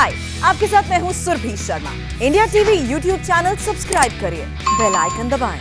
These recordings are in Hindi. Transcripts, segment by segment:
हाय, आपके साथ मैं हूं Surabhi Sharma. India TV YouTube channel subscribe करिए, बेल आइकन दबाएं।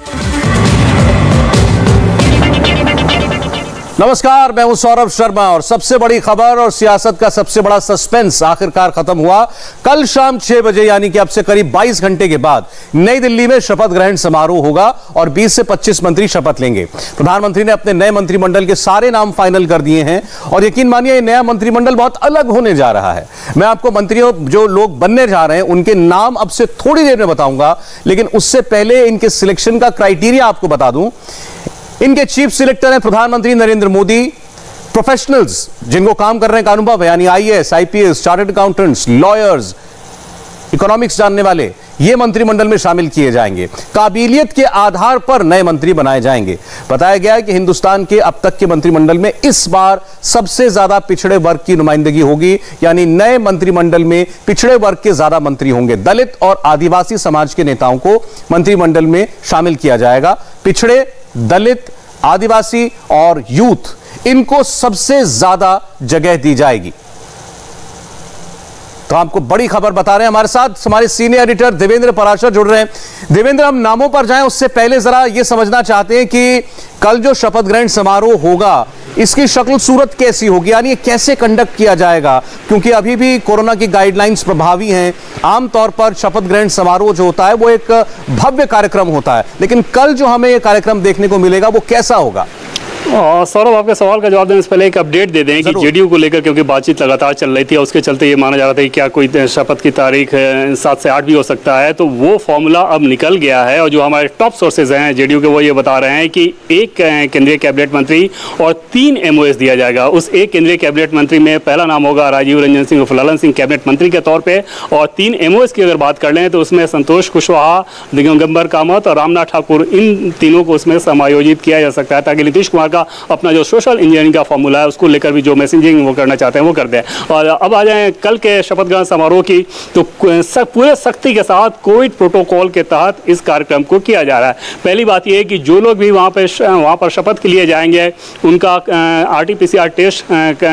नमस्कार, मैं हूं सौरभ शर्मा और सबसे बड़ी खबर और सियासत का सबसे बड़ा सस्पेंस आखिरकार खत्म हुआ। कल शाम 6 बजे यानी कि अब से करीब 22 घंटे के बाद नई दिल्ली में शपथ ग्रहण समारोह होगा और 20 से 25 मंत्री शपथ लेंगे। प्रधानमंत्री ने अपने नए मंत्रिमंडल के सारे नाम फाइनल कर दिए हैं और यकीन मानिए ये नया मंत्रिमंडल बहुत अलग होने जा रहा है। मैं आपको मंत्रियों जो लोग बनने जा रहे हैं उनके नाम अब से थोड़ी देर में बताऊंगा, लेकिन उससे पहले इनके सिलेक्शन का क्राइटेरिया आपको बता दूं। इनके चीफ सिलेक्टर हैं प्रधानमंत्री नरेंद्र मोदी। प्रोफेशनल्स जिनको काम कर रहे हैं अनुभव यानी IAS, IPS, chartered accountants, lawyers, economics जानने वाले, ये मंत्रिमंडल में शामिल किए जाएंगे। काबिलियत के आधार पर नए मंत्री बनाए जाएंगे। बताया गया है कि हिंदुस्तान के अब तक के मंत्रिमंडल में इस बार सबसे ज्यादा पिछड़े वर्ग की नुमाइंदगी होगी, यानी नए मंत्रिमंडल में पिछड़े वर्ग के ज्यादा मंत्री होंगे। दलित और आदिवासी समाज के नेताओं को मंत्रिमंडल में शामिल किया जाएगा। पिछड़े, दलित, आदिवासी और यूथ, इनको सबसे ज्यादा जगह दी जाएगी। तो आपको बड़ी खबर बता रहे हैं। हमारे साथ हमारे सीनियर एडिटर देवेंद्र पराशर जुड़ रहे हैं। देवेंद्र, हम नामों पर जाएं उससे पहले जरा यह समझना चाहते हैं कि कल जो शपथ ग्रहण समारोह होगा इसकी शक्ल सूरत कैसी होगी, यानी ये कैसे कंडक्ट किया जाएगा, क्योंकि अभी भी कोरोना की गाइडलाइंस प्रभावी हैं। आमतौर पर शपथ ग्रहण समारोह जो होता है वो एक भव्य कार्यक्रम होता है, लेकिन कल जो हमें ये कार्यक्रम देखने को मिलेगा वो कैसा होगा? सौरभ, आपके सवाल का जवाब देने से पहले एक अपडेट दे दें कि जेडीयू को लेकर क्योंकि बातचीत लगातार चल रही थी और उसके चलते ये माना जा रहा था कि क्या कोई शपथ की तारीख 7 से 8 भी हो सकता है, तो वो फॉर्मूला अब निकल गया है। और जो हमारे टॉप सोर्सेज हैं जेडीयू के, वो ये बता रहे हैं कि एक केंद्रीय कैबिनेट मंत्री और 3 एमओएस दिया जाएगा। उस एक केंद्रीय कैबिनेट मंत्री में पहला नाम होगा राजीव रंजन सिंह उर्फ ललन सिंह कैबिनेट मंत्री के तौर पर, और 3 एमओएस की अगर बात कर लें तो उसमें संतोष कुशवाहा, दिगंबर कामत और रामनाथ ठाकुर, इन तीनों को उसमें समायोजित किया जा सकता है ताकि नीतीश कुमार का अपना जो सोशल इंजीनियरिंग का फॉर्मूला है उसको लेकर भी जो मैसेजिंग वो करना चाहते हैं वो कर दें। और अब आ जाएं कल के शपथ ग्रहण समारोह की, तो पूरे सख्ती के साथ कोविड प्रोटोकॉल के तहत इस कार्यक्रम को किया जा रहा है। पहली बात यह है कि जो लोग भी वहाँ पर शपथ के लिए जाएंगे उनका RT-PCR टेस्ट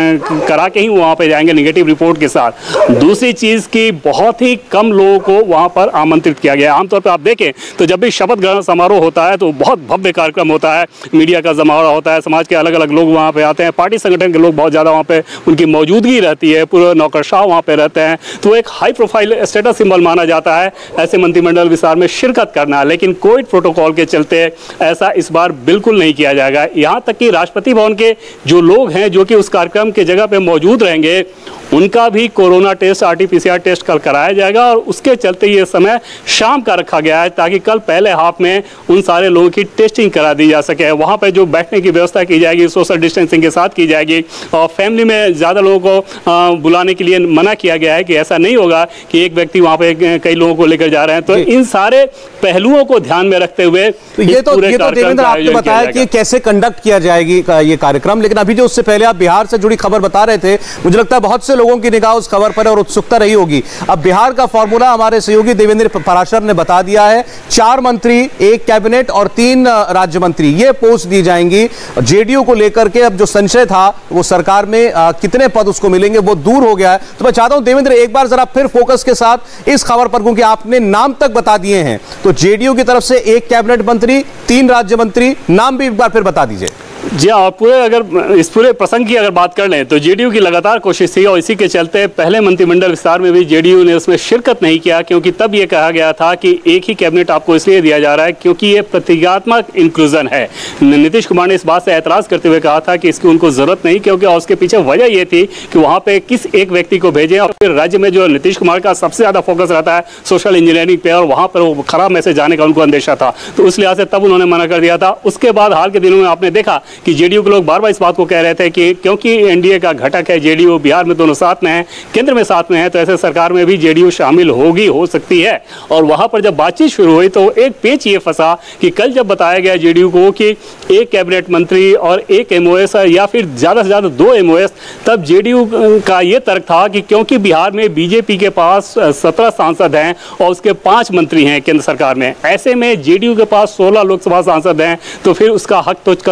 करा के ही वहाँ पर जाएंगे निगेटिव रिपोर्ट के साथ। दूसरी चीज़ की बहुत ही कम लोगों को वहाँ पर आमंत्रित किया गया है। आमतौर पर आप देखें तो जब भी शपथ ग्रहण समारोह होता है तो बहुत भव्य कार्यक्रम होता है, मीडिया का जमावड़ा होता है, समाज के अलग अलग लोग वहाँ पे आते हैं, पार्टी संगठन के लोग बहुत ज़्यादा वहाँ पे उनकी मौजूदगी रहती है, पूरे नौकरशाह वहाँ पे रहते हैं, तो एक हाई प्रोफाइल स्टेटस सिंबल माना जाता है ऐसे मंत्रिमंडल विस्तार में शिरकत करना। लेकिन कोविड प्रोटोकॉल के चलते ऐसा इस बार बिल्कुल नहीं किया जाएगा। यहाँ तक कि राष्ट्रपति भवन के जो लोग हैं जो कि उस कार्यक्रम के जगह पर मौजूद रहेंगे उनका भी कोरोना टेस्ट, RT-PCR टेस्ट कल कराया जाएगा और उसके चलते ये समय शाम का रखा गया है ताकि कल पहले हाफ में उन सारे लोगों की टेस्टिंग करा दी जा सके। वहाँ पे जो बैठने की व्यवस्था की जाएगी सोशल डिस्टेंसिंग के साथ की जाएगी और फैमिली में ज़्यादा लोगों को बुलाने के लिए मना किया गया है कि ऐसा नहीं होगा कि एक व्यक्ति वहाँ पे कई लोगों को लेकर जा रहे हैं। तो इन सारे पहलुओं को ध्यान में रखते हुए ये तो देवेंद्र आपने बताया कि कैसे कंडक्ट किया जाएगी ये कार्यक्रम, लेकिन अभी जो उससे पहले आप बिहार से जुड़ी खबर बता रहे थे, मुझे लगता है बहुत से लोगों की निगाह उस खबर पर और उत्सुकता रही होगी। अब बिहार का फॉर्मूला हमारे सहयोगी देवेंद्र पराशर ने बता दिया है। 4 मंत्री, 1 कैबिनेट और 3 राज्य मंत्री, ये पोस्ट दी जाएंगी। जेडीयू को लेकर के अब जो संशय था वो सरकार में कितने पद उसको मिलेंगे वो दूर हो गया है। तो मैं चाहता हूं देवेंद्र एक बार जरा फिर फोकस के साथ इस खबर पर, क्योंकि आपने नाम तक बता दिए हैं, तो जेडीयू की तरफ से 1 कैबिनेट मंत्री, 3 राज्य मंत्री, नाम भी एक बार फिर बता दीजिए। जी हाँ, अगर इस पूरे प्रसंग की अगर बात कर लें तो जेडीयू की लगातार कोशिश थी और इसी के चलते पहले मंत्रिमंडल विस्तार में भी जेडीयू ने उसमें शिरकत नहीं किया, क्योंकि तब ये कहा गया था कि एक ही कैबिनेट आपको इसलिए दिया जा रहा है क्योंकि ये प्रतीकात्मक इंक्लूजन है। नीतीश कुमार ने इस बात से ऐतराज़ करते हुए कहा था कि इसकी उनको जरूरत नहीं, क्योंकि उसके पीछे वजह ये थी कि वहाँ पे किस एक व्यक्ति को भेजें और फिर राज्य में जो नीतीश कुमार का सबसे ज़्यादा फोकस रहता है सोशल इंजीनियरिंग पे और वहाँ पर वो खराब मैसेज जाने का उनको अंदेशा था, तो उस लिहाज से तब उन्होंने मना कर दिया था। उसके बाद हाल के दिनों में आपने देखा कि जेडीयू के लोग बार बार इस बात को कह रहे थे कि क्योंकि एनडीए का घटक है जेडीयू, बिहार में दोनों साथ में है, केंद्र में साथ में है, तो ऐसे सरकार में भी जेडीयू शामिल हो सकती है। और वहां पर जब बातचीत शुरू हुई तो एक पेच ये फंसा कि कल जब बताया गया जेडीयू को कि 1 कैबिनेट मंत्री और 1 एमओएस या फिर ज़्यादा से ज़्यादा 2 एमओएस, तब जेडीयू का ये तर्क था कि क्योंकि बिहार में बीजेपी के पास 17 सांसद हैं और उसके 5 मंत्री हैं केंद्र सरकार में, ऐसे में जेडीयू के पास 16 लोकसभा सांसद हैं, तो फिर उसका हक तो कम से कम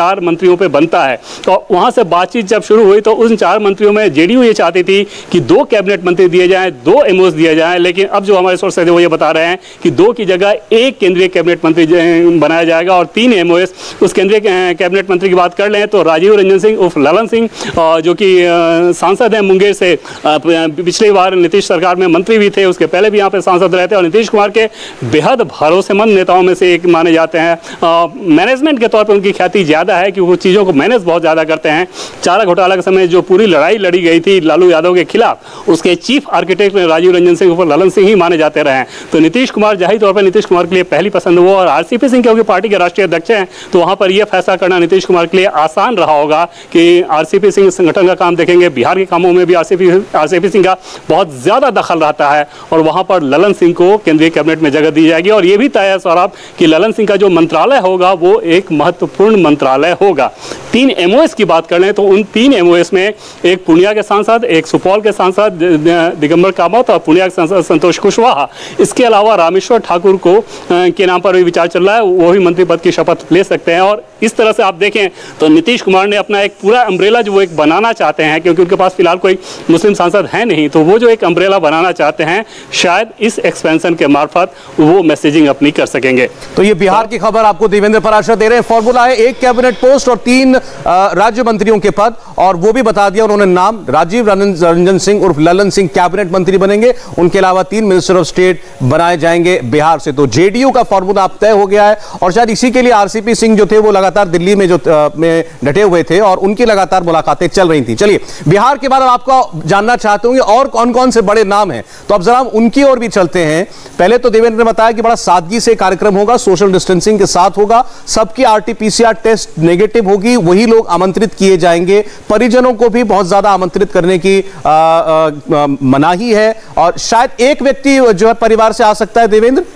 4 मंत्रियों पे बनता है। तो वहां से बातचीत जब शुरू हुई तो उन 4 मंत्रियों में जेडीयू ये चाहती थी कि 2 कैबिनेट मंत्री दिए जाएं, 2 एमओएस दिए जाएं, लेकिन अब जो हमारे सोर्स है वो ये बता रहे हैं कि 2 की जगह 1 केंद्रीय कैबिनेट मंत्री बनाया जाएगा और 3 एमओएस। उस केंद्रीय कैबिनेट मंत्री की बात कर लें तो राजीव रंजन सिंह उर्फ ललन सिंह, जो कि सांसद हैं मुंगेर से, पिछली बार नीतीश सरकार में मंत्री भी थे, उसके पहले भी यहाँ पे सांसद रहते हैं और नीतीश कुमार के बेहद भरोसेमंद नेताओं में से एक माने जाते हैं। मैनेजमेंट के तौर पर उनकी ख्याति ज़्यादा है कि वो चीज़ों को मैनेज बहुत ज़्यादा करते हैं। चारा घोटाला के समय जो पूरी लड़ाई लड़ी गई थी लालू यादव के खिलाफ, उसके चीफ आर्किटेक्ट राजीव रंजन सिंह उर्फ ललन सिंह ही माने जाते रहे हैं। तो नीतीश कुमार जाहिर तौर पर नीतीश कुमार के लिए पहली पसंद वो, और आरसीपी सिंह क्योंकि पार्टी के राष्ट्रीय अध्यक्ष हैं तो वहाँ पर यह फैसला करना नीतीश कुमार के लिए आसान रहा होगा कि आरसीपी सिंह संगठन का काम देखेंगे। बिहार के कामों में भी आरसीपी सिंह का बहुत ज़्यादा दखल रहता है और वहाँ पर ललन सिंह को केंद्रीय कैबिनेट में जगह दी जाएगी। और ये भी तय है सौरभ कि ललन सिंह का जो मंत्रालय होगा वो एक महत्वपूर्ण मंत्रालय होगा। 3 एमओएस की बात कर लें तो उन 3 एमओएस में एक पूर्णिया के सांसद, एक सुपौल के सांसद दिगंबर कामत और पूर्णिया के सांसद संतोष कुशवाहा, इसके अलावा रामेश्वर ठाकुर को के नाम पर भी विचार चल रहा है, वो भी मंत्री पद की शपथ ले सकते हैं। और इस तरह से आप देखें तो नीतीश कुमार ने अपना एक पूरा अम्ब्रेला जो वो एक बनाना चाहते हैं, क्योंकि उनके पास फिलहाल कोई मुस्लिम सांसद है नहीं, तो वो जो एक अम्ब्रेला बनाना चाहते हैं शायद इस एक्सपेंशन के मार्फत वो मैसेजिंग अपनी कर सकेंगे। तो ये बिहार की खबर आपको देवेंद्र पराशर दे रहे हैं। फॉर्मूला है 1 कैबिनेट पोस्ट और 3 राज्य मंत्रियों के पद, और वो भी बता दिया उन्होंने नाम, राजीव रंजन सिंह उर्फ ललन सिंह कैबिनेट मंत्री बनेंगे, उनके अलावा 3 मिनिस्टर ऑफ स्टेट बनाए जाएंगे बिहार से। तो जेडीयू का फॉर्मूला अब तय हो गया है और शायद इसी के लिए आरसीपी सिंह जो थे वो लगातार दिल्ली में में डटे हुए थे और उनकी लगातार मुलाकातें चल रही थी। चलिए बिहार के बाद आपको जानना चाहते होंगे और कौन कौन से बड़े नाम हैं, तो अब जरा हम उनकी ओर भी चलते हैं। पहले तो देवेंद्र ने बताया कि बड़ा सादगी से कार्यक्रम होगा, सोशल डिस्टेंसिंग के साथ होगा, सबकी आरटीपीसीआर टेस्ट नेगेटिव होगी, वही लोग आमंत्रित किए जाएंगे, परिजनों को भी बहुत ज्यादा आमंत्रित करने की मनाही है और शायद एक व्यक्ति जो है परिवार से आ सकता है। देवेंद्र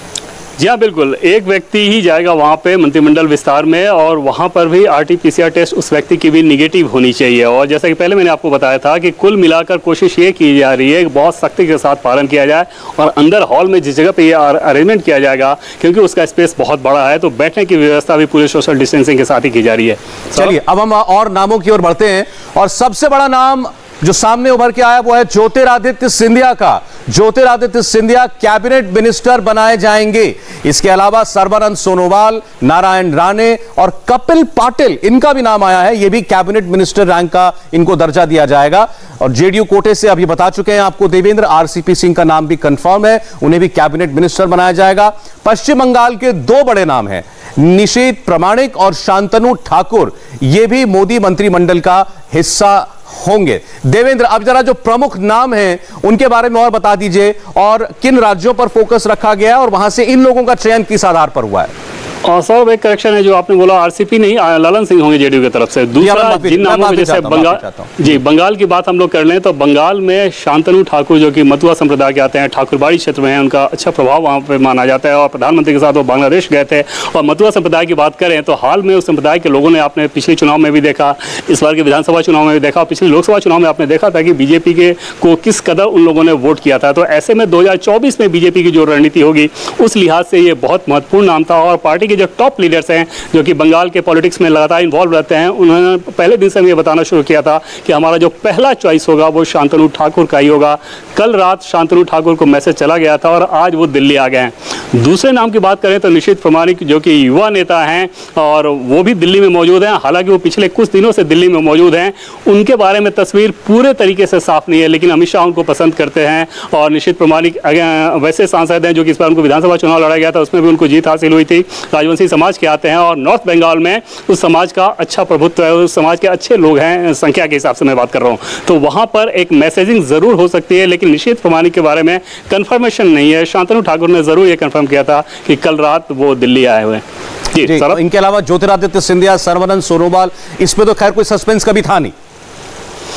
जी हाँ, बिल्कुल, एक व्यक्ति ही जाएगा वहाँ पे मंत्रिमंडल विस्तार में और वहाँ पर भी आरटीपीसीआर टेस्ट उस व्यक्ति की भी निगेटिव होनी चाहिए। और जैसा कि पहले मैंने आपको बताया था कि कुल मिलाकर कोशिश ये की जा रही है कि बहुत सख्ती के साथ पालन किया जाए और अंदर हॉल में जिस जगह पे ये अरेंजमेंट किया जाएगा, क्योंकि उसका स्पेस बहुत बड़ा है, तो बैठने की व्यवस्था भी पूरे सोशल डिस्टेंसिंग के साथ ही की जा रही है। चलिए अब हम और नामों की ओर बढ़ते हैं और सबसे बड़ा नाम जो सामने उभर के आया वो है ज्योतिरादित्य सिंधिया का। ज्योतिरादित्य सिंधिया कैबिनेट मिनिस्टर बनाए जाएंगे। इसके अलावा सर्बानंद सोनोवाल, नारायण राणे और कपिल पाटिल, इनका भी नाम आया है, ये भी कैबिनेट मिनिस्टर रैंक का इनको दर्जा दिया जाएगा। और जेडीयू कोटे से अभी बता चुके हैं आपको देवेंद्र, आरसीपी सिंह का नाम भी कंफर्म है, उन्हें भी कैबिनेट मिनिस्टर बनाया जाएगा। पश्चिम बंगाल के 2 बड़े नाम हैं, निशीथ प्रामाणिक और शांतनु ठाकुर, ये भी मोदी मंत्रिमंडल का हिस्सा होंगे। देवेंद्र अब जरा जो प्रमुख नाम हैं उनके बारे में और बता दीजिए और किन राज्यों पर फोकस रखा गया है और वहां से इन लोगों का चयन किस आधार पर हुआ है। और सर एक करेक्शन है, जो आपने बोला आरसीपी नहीं, ललन सिंह होंगे जेडीयू की तरफ से। दूसरा जिन नामों में जैसे बंगाल की बात हम लोग कर लें तो बंगाल में शांतनु ठाकुर जो कि मतुआ संप्रदाय के आते हैं, ठाकुरबाड़ी क्षेत्र में है, उनका अच्छा प्रभाव वहाँ पे माना जाता है और प्रधानमंत्री के साथ वो बांग्लादेश गए थे। और मतुआ संप्रदाय की बात करें तो हाल में उस संप्रदाय के लोगों ने आपने पिछले चुनाव में भी देखा, इस बार के विधानसभा चुनाव में भी देखा, पिछले लोकसभा चुनाव में आपने देखा था कि बीजेपी के को किस कदर उन लोगों ने वोट किया था। तो ऐसे में 2024 में बीजेपी की जो रणनीति होगी उस लिहाज से ये बहुत महत्वपूर्ण नाम था। और पार्टी के जो टॉप लीडर्स हैं जो कि बंगाल के पॉलिटिक्स में लगातार इन्वॉल्व रहते हैं, उन्होंने पहले दिन से ये बताना शुरू किया था कि हमारा जो पहला चॉइस होगा वो शांतनु ठाकुर का ही होगा। कल रात शांतनु ठाकुर को मैसेज चला गया था और आज वो दिल्ली आ गए हैं। दूसरे नाम की बात करें तो निशीथ प्रामाणिक जो कि युवा नेता हैं और वो भी दिल्ली में मौजूद हैं, हालांकि वो पिछले कुछ दिनों से दिल्ली में मौजूद हैं। उनके बारे में तस्वीर पूरे तरीके से साफ नहीं है, लेकिन अमित शाह उनको पसंद करते हैं और निशीथ प्रामाणिक वैसे सांसद हैं जो कि इस बार उनको विधानसभा चुनाव लड़ा गया था, उसमें भी उनको जीत हासिल हुई थी, राजवंशी समाज के आते हैं और नॉर्थ बंगाल में उस समाज का अच्छा प्रभुत्व है, उस समाज के अच्छे लोग हैं संख्या के हिसाब से मैं बात कर रहा हूँ। तो वहाँ पर एक मैसेजिंग जरूर हो सकती है, लेकिन निशीथ प्रामाणिक के बारे में कंफर्मेशन नहीं है। शांतनु ठाकुर ने जरूर ये कंफर्म किया था कि कल रात वो दिल्ली आए हुए हैं। जी, तो इनके अलावा ज्योतिरादित्य सिंधिया, सर्बानंद सोनोवाल, इस पे तो खैर कोई सस्पेंस कभी था नहीं।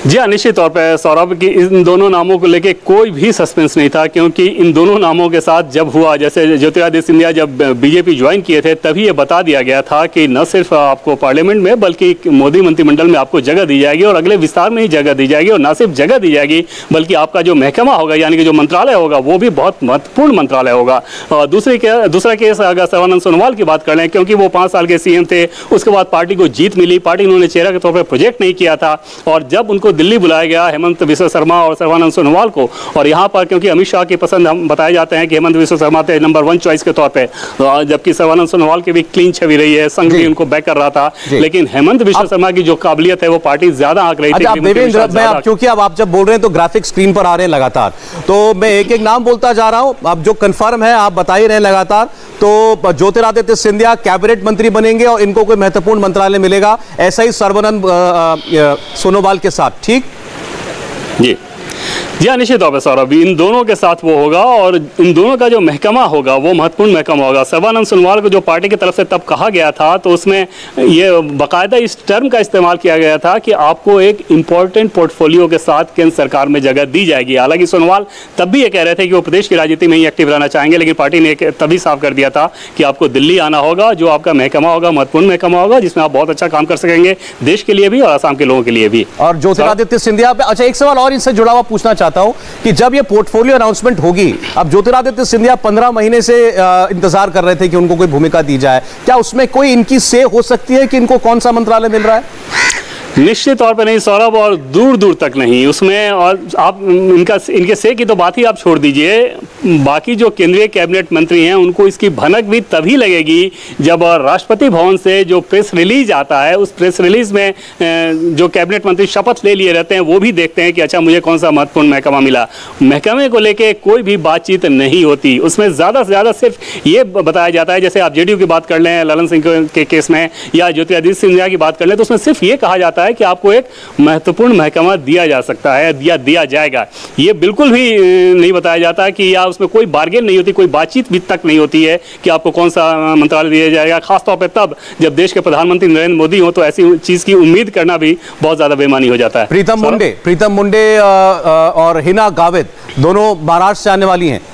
जी हाँ, निश्चित तौर पर सौरभ की इन दोनों नामों को लेके कोई भी सस्पेंस नहीं था, क्योंकि इन दोनों नामों के साथ जब हुआ, जैसे ज्योतिरादित्य सिंधिया जब बीजेपी ज्वाइन किए थे तभी ये बता दिया गया था कि न सिर्फ आपको पार्लियामेंट में बल्कि मोदी मंत्रिमंडल में आपको जगह दी जाएगी और अगले विस्तार में ही जगह दी जाएगी, और न सिर्फ जगह दी जाएगी बल्कि आपका जो महकमा होगा यानी कि जो मंत्रालय होगा वो भी बहुत महत्वपूर्ण मंत्रालय होगा। और दूसरा केस अगर सर्बानंद सोनोवाल की बात कर लें, क्योंकि वो 5 साल के सीएम थे, उसके बाद पार्टी को जीत मिली, पार्टी उन्होंने चेहरा के तौर पर प्रोजेक्ट नहीं किया था, और जब उनको दिल्ली बुलाया गया हेमंत बिस्वा शर्मा और सर्बानंद सोनोवाल को, और यहाँ पर क्योंकि अमित शाह की पसंद हम बताए जाते हैं कि हेमंत बिस्वा शर्मा थे नंबर 1 चॉइस के तौर पे, जबकि सर्बानंद सोनोवाल की भी क्लीन छवि रही है, संघ भी उनको बैक कर रहा था, लेकिन हेमंत बिस्वा शर्मा की जो काबिलियत है वो पार्टी ज्यादा आंक रही थी। क्योंकि अब आप जब बोल रहे हैं तो ग्राफिक स्क्रीन पर आ रहे हैं लगातार, तो मैं एक एक नाम बोलता जा रहा हूं, अब जो कंफर्म है आप बता ही रहे हैं लगातार। तो ज्योतिरादित्य सिंधिया कैबिनेट मंत्री बनेंगे और इनको कोई महत्वपूर्ण मंत्रालय मिलेगा, ऐसा ही सर्बानंद सोनोवाल के साथ, ठीक? जी हाँ, निश्चित तौर पर सौरभ, इन दोनों के साथ वो होगा और इन दोनों का जो महकमा होगा वो महत्वपूर्ण महकमा होगा। सर्बानंद सोनोवाल को जो पार्टी की तरफ से तब कहा गया था तो उसमें ये बाकायदा इस टर्म का इस्तेमाल किया गया था कि आपको एक इंपॉर्टेंट पोर्टफोलियो के साथ केंद्र सरकार में जगह दी जाएगी। हालांकि सोनोवाल तब भी ये कह रहे थे कि वो प्रदेश की राजनीति में ही एक्टिव रहना चाहेंगे, लेकिन पार्टी ने तभी साफ कर दिया था कि आपको दिल्ली आना होगा, जो आपका महकमा होगा महत्वपूर्ण महकमा होगा, जिसमें आप बहुत अच्छा काम कर सकेंगे देश के लिए भी और असम के लोगों के लिए भी। और ज्योतिरादित्य सिंधिया, अच्छा एक सवाल और इनसे जुड़ा हुआ पूछना चाहता हूं कि जब ये पोर्टफोलियो अनाउंसमेंट होगी, अब ज्योतिरादित्य सिंधिया 15 महीने से इंतजार कर रहे थे कि उनको कोई भूमिका दी जाए, क्या उसमें कोई इनकी से हो सकती है कि इनको कौन सा मंत्रालय मिल रहा है? निश्चित तौर पे नहीं सौरभ, और दूर दूर तक नहीं उसमें। और आप इनके से की तो बात ही आप छोड़ दीजिए, बाकी जो केंद्रीय कैबिनेट मंत्री हैं उनको इसकी भनक भी तभी लगेगी जब राष्ट्रपति भवन से जो प्रेस रिलीज आता है, उस प्रेस रिलीज में जो कैबिनेट मंत्री शपथ ले लिए रहते हैं वो भी देखते हैं कि अच्छा मुझे कौन सा महत्वपूर्ण महकमा मिला। महकमे को लेके कोई भी बातचीत नहीं होती, उसमें ज़्यादा से ज़्यादा सिर्फ ये बताया जाता है, जैसे आप जेडीयू की बात कर लें ललन सिंह के केस में, या ज्योतिरादित्य सिंधिया की बात कर लें, तो उसमें सिर्फ ये कहा जाता है कि आपको एक महत्वपूर्ण महकमा दिया जा सकता है, दिया जाएगा। ये बिल्कुल भी नहीं बताया जाता है कि या उसमें कोई बार्गेन नहीं होती, कोई बातचीत भी तक नहीं होती है कि आपको कौन सा मंत्रालय दिया जाएगा, खासतौर पर तब जब देश के प्रधानमंत्री नरेंद्र मोदी हो, तो ऐसी चीज की उम्मीद करना भी बहुत ज्यादा बेईमानी हो जाता है। प्रीतम मुंडे और हिना गावित दोनों महाराष्ट्र से आने वाली हैं।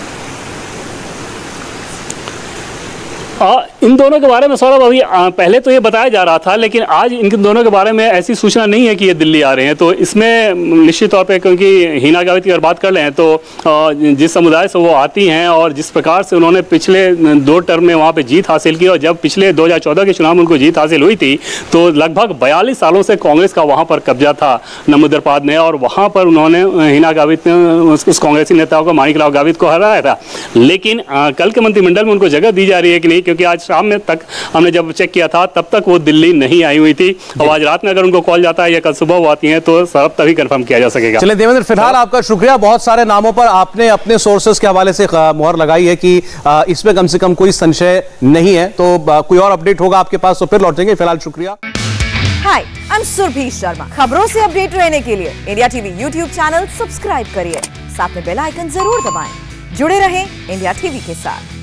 इन दोनों के बारे में सौरभ अभी पहले तो ये बताया जा रहा था, लेकिन आज इन दोनों के बारे में ऐसी सूचना नहीं है कि ये दिल्ली आ रहे हैं। तो इसमें निश्चित तौर पे, क्योंकि हिना गावित की अगर बात कर लें तो जिस समुदाय से वो आती हैं और जिस प्रकार से उन्होंने पिछले 2 टर्म में वहाँ पे जीत हासिल की, और जब पिछले 2014 के चुनाव में उनको जीत हासिल हुई थी तो लगभग 42 सालों से कांग्रेस का वहाँ पर कब्जा था नमोदरपाद ने, और वहाँ पर उन्होंने हिना गावित ने उस कांग्रेसी नेताओं को, माणिकराव गावित को हराया था। लेकिन कल के मंत्रिमंडल में उनको जगह दी जा रही है कि नहीं, क्योंकि आज शाम में तक हमने जब चेक किया था तब तक वो दिल्ली नहीं आई हुई थी, और आज रात में अगर उनको कॉल जाता है या कल सुबह वो आती हैं तो सब तभी कंफर्म किया जा सकेगा। चलिए देवेंद्र, फिलहाल आपका शुक्रिया, बहुत सारे नामों पर आपने अपने सोर्सेस के हवाले से मुहर लगाई है कि इसमें कम से कम कोई संशय नहीं है। तो कोई और अपडेट होगा आपके पास तो फिर लौटेंगे, फिलहाल शुक्रिया। Hi, I am Surabhi Sharma. खबरों से अपडेट रहने के लिए India TV YouTube channel subscribe करिए, साथ में बेल आइकन जरूर दबाएं। जुड़े रहें इंडिया टीवी के साथ।